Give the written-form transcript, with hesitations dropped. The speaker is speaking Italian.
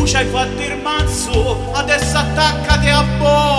ci hai fatto il mazzo, adesso attaccati a bo'.